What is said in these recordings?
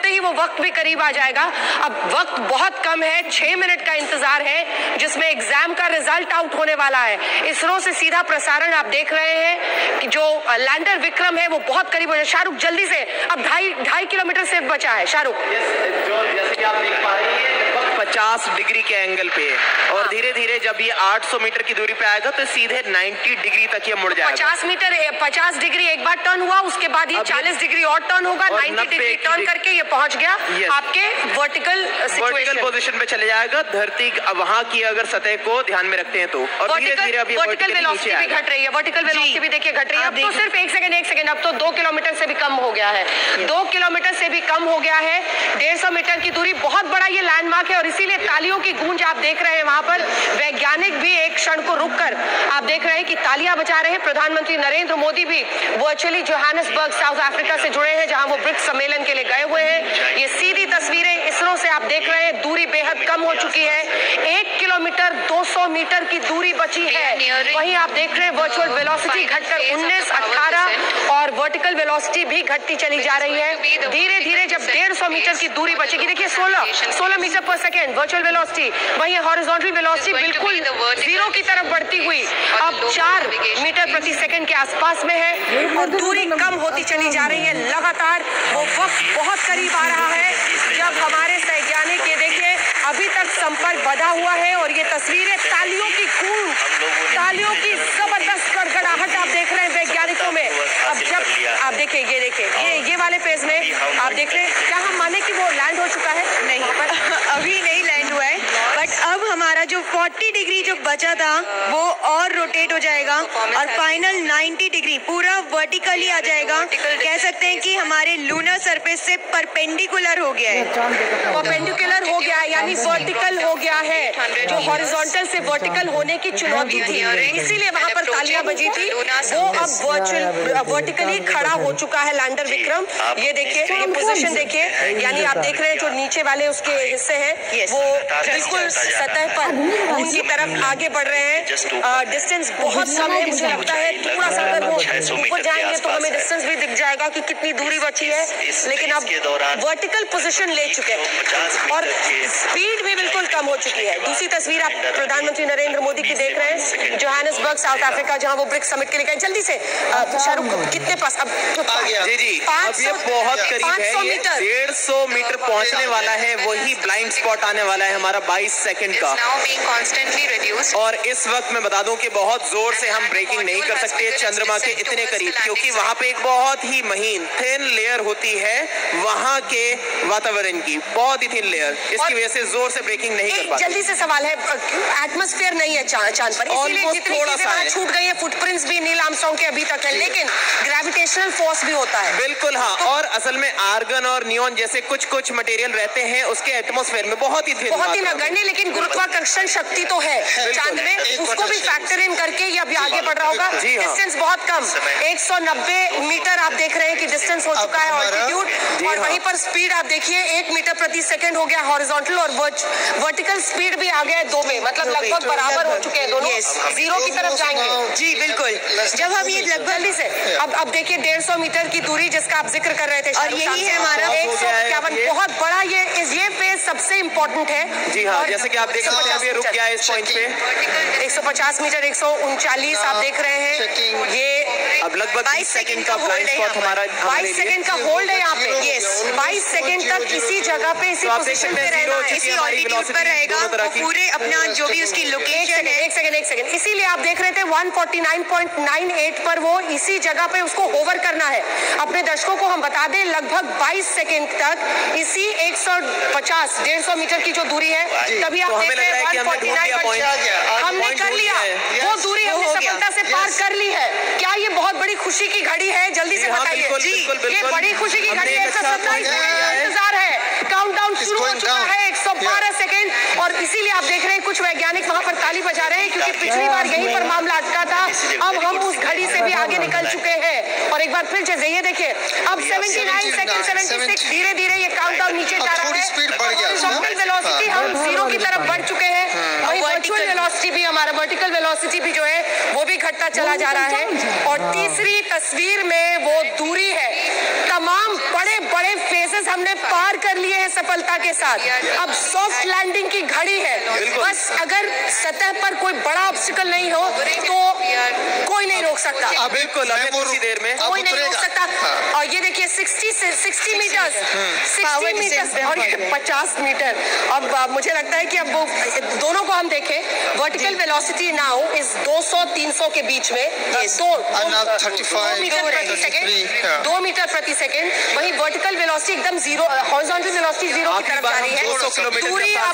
होते ही वो वक्त भी करीब आ जाएगा। अब वक्त बहुत कम है, 6 मिनट का इंतजार है जिसमें एग्जाम का रिजल्ट आउट होने वाला है। इसरो से सीधा प्रसारण आप देख रहे हैं कि जो लैंडर विक्रम है वो बहुत करीब हो जाए। शाहरुख जल्दी से, अब 2.5 किलोमीटर से बचा है शाहरुख। जैसे कि आप देख पा रहे हैं 50 डिग्री के एंगल पे और धीरे धीरे जब ये 800 मीटर की दूरी पे आएगा तो सीधे 90 डिग्री तक ये मुड़ जाएगा। 50 डिग्री एक बार टर्न हुआ, उसके बाद ये 40 डिग्री और टर्न होगा, 90 डिग्री टर्न करके ये पहुंच गया आपके वर्टिकल पोजीशन पे चले जाएगा। धरती वहां की अगर सतह को ध्यान में रखते हैं तो और धीरे धीरे अभी वर्टिकल वेलोसिटी भी घट रही है, वर्टिकल वेलोसिटी भी देखिए घट रही है। अब तो सिर्फ एक सेकंड, अब तो 2 किलोमीटर से भी कम हो गया है, 2 किलोमीटर से भी कम हो गया है। 150 मीटर की दूरी, बहुत बड़ा ये लैंडमार्क है और इसीलिए तालियों की गूंज आप देख रहे हैं। वहां पर वैज्ञानिक भी एक क्षण को रुककर आप देख रहे हैं कि तालियां बजा रहे हैं। प्रधानमंत्री नरेंद्र मोदी भी वर्चुअली जोहान्सबर्ग साउथ अफ्रीका से जुड़े हैं जहां वो ब्रिक्स सम्मेलन के लिए गए हुए हैं। ये सीधी तस्वीरें इसरो से आप देख रहे हैं। दूरी बेहद कम हो चुकी है, 1 किलोमीटर 200 मीटर की दूरी बची है। वहीं आप देख रहे हैं वर्चुअल वेलोसिटी घटकर 19, 18 और वर्टिकल वेलोसिटी भी घटती चली जा रही है। धीरे धीरे जब 150 मीटर की दूरी बचेगी, देखिए 16 metre per second virtual velocity, वहीं हॉरिजॉन्टल वेलोसिटी बिल्कुल 0 की तरफ बढ़ती हुई अब 4 मीटर प्रति सेकंड के आसपास में है और दूरी कम होती चली जा रही है। लगातार वो वक्त बहुत करीब आ रहा है जब हमारे वैज्ञानिक, ये देखिए अभी तक संपर्क बंधा हुआ है और ये तस्वीरें तालियों की गूंज, तालियों की जबरदस्त गड़गड़ाहट आप देख रहे हैं वैज्ञानिकों में। अब जब आप देखिए ये वाले पेज में आप देख रहे हैं, क्या हम माने कि वो लैंड हो चुका है? नहीं, अभी नहीं लैंड हुआ है, बट अब हमारा जो 40 डिग्री जो बचा था वो और रोटेट हो जाएगा और फाइनल 90 डिग्री पूरा वर्टिकली आ जाएगा। कह सकते हैं कि हमारे लूनर सरफेस से परपेंडिकुलर हो गया है, परपेंडिकुलर हो गया है, यानी वर्टिकल हो गया है। जो हॉरिजॉन्टल से वर्टिकल होने की चुनौती थी, इसीलिए वहां पर तालियां बजी थी, वो अब वर्टिकली खड़ा हो चुका है लैंडर विक्रम। ये देखिए, ये पोजीशन देखिए, यानी आप देख रहे हैं जो नीचे वाले उसके हिस्से हैं वो बिल्कुल सतह पर उनकी तरफ आगे बढ़ रहे हैं। डिस्टेंस बहुत कम है, मुझे लगता है थोड़ा सा अगर वो ऊपर जाएंगे तो हमें डिस्टेंस भी दिख जाएगा कि कितनी दूरी बची है, लेकिन अब वर्टिकल पोजीशन ले चुके हैं और स्पीड भी बिल्कुल कम हो चुकी है। दूसरी तस्वीर आप प्रधानमंत्री नरेंद्र मोदी की देख रहे हैं, जोहान्सबर्ग साउथ अफ्रीका, जहां वो ब्रिक्स समिट के लिए गए। जल्दी से शाहरुख, कितने पास अब? जी, अब ये बहुत करीब है, 150 मीटर पहुंचने वाला है, वही ब्लाइंड स्पॉट आने वाला है हमारा 22 सेकंड का। और इस वक्त मैं बता दूं कि बहुत जोर से हम ब्रेकिंग नहीं कर सकते चंद्रमा के इतने करीब, क्योंकि वहां पे एक बहुत ही महीन थिन लेयर होती है वहां के वातावरण की, बहुत ही थिन लेयर, इसकी वजह से जोर से ब्रेकिंग नहीं कर पाते। जल्दी से सवाल है, एटमॉस्फेयर नहीं है चांद पर, इसीलिए जितनी चीजें छूट गई है, फुटप्रिंट्स भी नील आर्मस्ट्रांग के अभी तक है, लेकिन ग्रेविटेशनल फोर्स भी होता है। बिल्कुल हाँ, और असल में आर्गन और नियॉन जैसे कुछ मटेरियल रहते हैं उसके एटमॉस्फेयर में बहुत ही नगण्य, लेकिन गुरुत्वाकर्षण शक्ति तो है चांद में, उसको भी फैक्टर इन करके ये अभी आगे बढ़ रहा होगा। डिस्टेंस बहुत कम, 190 मीटर आप देख रहे हैं कि डिस्टेंस हो चुका है ऑल्टीट्यूड, और वहीं पर स्पीड आप देखिए 1 मीटर प्रति सेकंड हो गया हॉरिजॉन्टल, और वर्टिकल स्पीड भी आ गया है 2 में, मतलब लगभग बराबर हो चुके हैं दोनों, 0 की तरफ जाएंगे। जी बिल्कुल, जब हम ये लगभग से अब देखिए 150 मीटर की दूरी जिसका आप जिक्र कर रहे थे, और यही है हमारा 151, बहुत बड़ा ये फेज सबसे इम्पोर्टेंट है। जी हाँ, जैसे कि आप देख सकते हैं अभी रुक गया है इस पॉइंट पे, 150 मीटर 139 आप देख रहे हैं, ये अब लगभग 22 सेकंड का ब्लाइंड स्पॉट हमारा 22 सेकंड का होल्ड है यहाँ पे। यस, 22 सेकंड तक इसी जगह पे, इसी पोजीशन पे रहना, इसी ऑल्टीट्यूड पर रहेगा पूरे अपना जो भी उसकी लोकेशन है। एक सेकंड, इसीलिए आप देख रहे थे 149.98 पर वो इसी जगह पे उसको होवर करना है। अपने दर्शकों को हम बता दें, लगभग 22 सेकंड तक इसी 150 मीटर की जो दूरी है, तभी आप देख रहे हैं 149, हमने कर लिया, वो दूरी हमने सफलता से पार कर ली है। क्या ये बहुत बड़ी खुशी की घड़ी है? जल्दी से बताइए जी, ये बड़ी खुशी की घड़ी है। 127 इंतजार है, काउंटडाउन शुरू हो चुका है, 112 सेकंड, और इसीलिए आप देख रहे हैं कुछ वैज्ञानिक वहां पर ताली बजा रहे हैं, क्योंकि पिछली बार यहीं पर मामला अटका था। अब हम उस घड़ी से भी आगे निकल चुके हैं, और एक बार फिर जैसे ये देखिए, अब 79 सेकंड, 76, धीरे धीरे ये काउंटडाउन नीचे जा रहा है, वेलोसिटी हम 0 की तरफ बढ़ चुके हैं। वर्चुअल वेलोसिटी भी, हमारा वर्टिकल वेलोसिटी भी जो है वो भी घटता चला जा रहा है। और तीसरी तस्वीर में वो दूरी है, तमाम बड़े बड़े फेजेस हमने पार कर लिए हैं सफलता के साथ। अब सॉफ्ट लैंडिंग की घड़ी है, बस अगर सतह पर कोई बड़ा ऑब्स्टिकल नहीं हो तो कोई नहीं रोक सकता। बिल्कुल, कुछ ही देर में कोई नहीं रोक सकता। और ये देखिए 60 मीटर, 60 मीटर और 50 मीटर। अब मुझे लगता है कि अब वो दोनों को हम देखें, वर्टिकल वेलोसिटी नाउ इज 200-300 के बीच में, 2 मीटर प्रति सेकेंड, 2 मीटर प्रति सेकेंड। वहीं वर्टिकल वेलोसिटी एकदम जीरो, हॉरिजॉन्टल वेलोसिटी जीरो की तरफ जा रही है। 200 किलोमीटर दूरी अब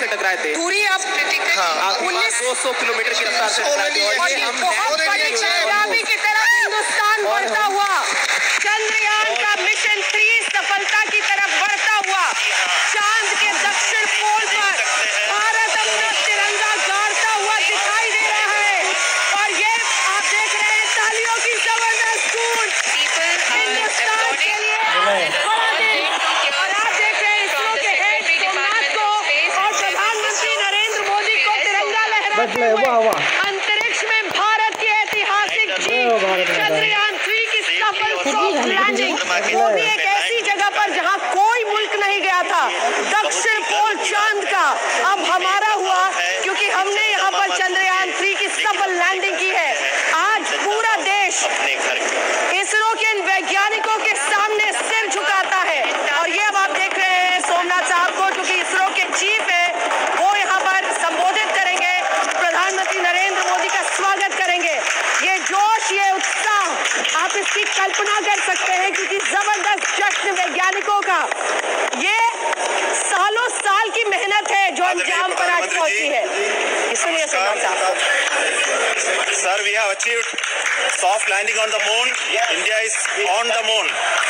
200 किलोमीटर की रफ्तार से टकराए थे। और ये बहुत बड़ी कामयाबी की तरफ हिंदुस्तान बढ़ता हुआ, चंद्रयान का मिशन 3 सफलता की तरफ बढ़ता हुआ, चांद के दक्षिण पोल पर भारत अपना तिरंगा गाड़ता हुआ दिखाई दे रहा है। और ये आप देख रहे हैं तालियों की जबरदस्त गूंज हिंदुस्तान के लिए बड़ा दिन। और आप देख रहे हैं इसरो के हेड सोमनाथ को और प्रधानमंत्री नरेंद्र मोदी को तिरंगा लहराते हुए अंतरिक्ष में भारत की ऐतिहासिक जीत, चंद्रयान 3 की सफल सॉफ्ट लैंडिंग, वो भी एक ऐसी जगह पर जहां कोई मुल्क नहीं गया था, दक्षिण पोल चांद का अब हमारा हुआ, क्योंकि हमने यहाँ पर चंद्रयान 3 की सफल लैंडिंग की है। आज पूरा देश इसरो के इन वैज्ञानिकों के सामने सिर झुकाता है। और ये अब आप देख रहे हैं सोमनाथ साहब को, क्योंकि इसरो के चीफ है, वो यहाँ पर संबोधित करेंगे, प्रधानमंत्री नरेंद्र मोदी का स्वागत करेंगे। ये जोश, ये उत्साह, आप इसकी कल्पना कर सकते हैं, क्योंकि जबरदस्त जश्न वैज्ञानिकों का, ये सालों साल की मेहनत है जो अंजाम पर आज पहुंची है। इसलिए सोमनाथ साहब, Sir, we have achieved soft landing on the moon. India is on the moon.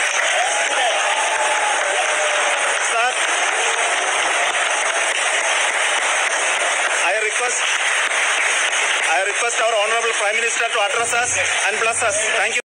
Sir, I request our Honorable Prime Minister to address us and bless us. Thank you.